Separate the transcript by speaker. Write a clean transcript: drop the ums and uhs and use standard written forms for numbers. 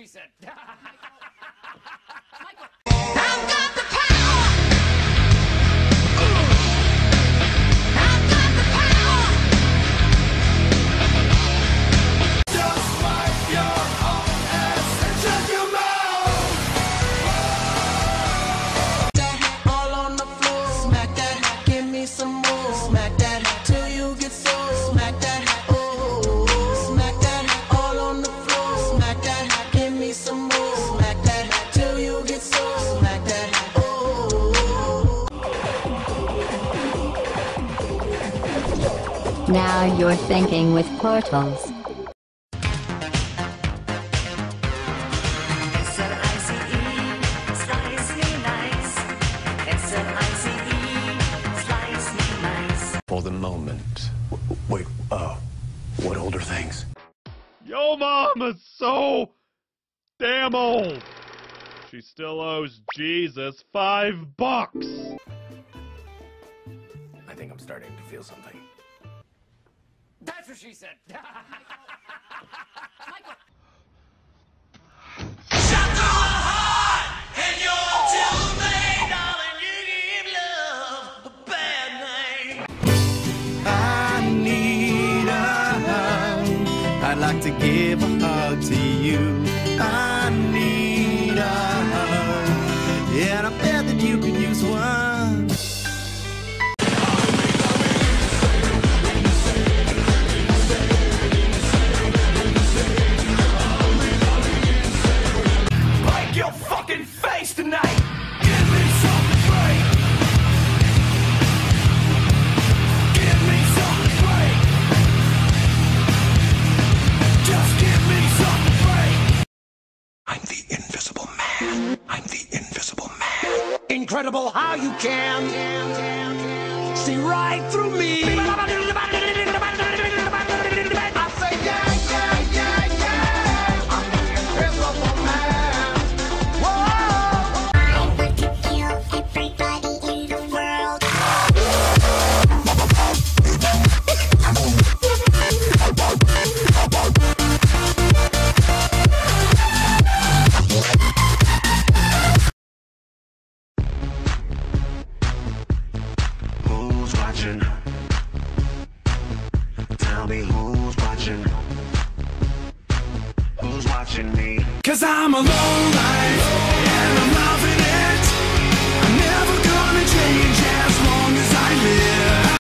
Speaker 1: she said.
Speaker 2: I've got the power. I've got the power.
Speaker 3: Just wipe your own ass and shut your mouth.
Speaker 4: That all on the floor. Smack that, give me some more. Smack that till you get sore. Smack that, oh. Smack that all on the floor. Smack that, give me some more. Smack that till you get sore. Smack that, oh.
Speaker 5: Now you're thinking with portals.
Speaker 6: For the moment. Wait, what older things?
Speaker 7: Yo, Mom is so damn old. She still owes Jesus $5.
Speaker 6: I think I'm starting to feel something.
Speaker 1: That's what she said.
Speaker 3: I need a hug. I'd like to give a hug to you. I need a hug. Yeah, and I bet that you could use one. Break your fucking face tonight. Give me something to break. Give me something to break. Just give me something to break.
Speaker 6: I'm the invisible man. I'm the invisible man.
Speaker 3: Incredible how you can see right through me. I say yeah, yeah, yeah, yeah. I'm the invisible man. Whoa.
Speaker 2: I want to kill everybody in the world.
Speaker 3: Who's watching? Tell me who's watching? Who's watching me? 'Cause I'm a low life and I'm